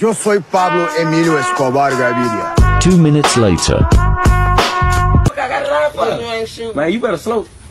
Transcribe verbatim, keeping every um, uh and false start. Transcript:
Yo soy Pablo Emilio Escobar Gaviria. Two minutes later. Man, you better slow.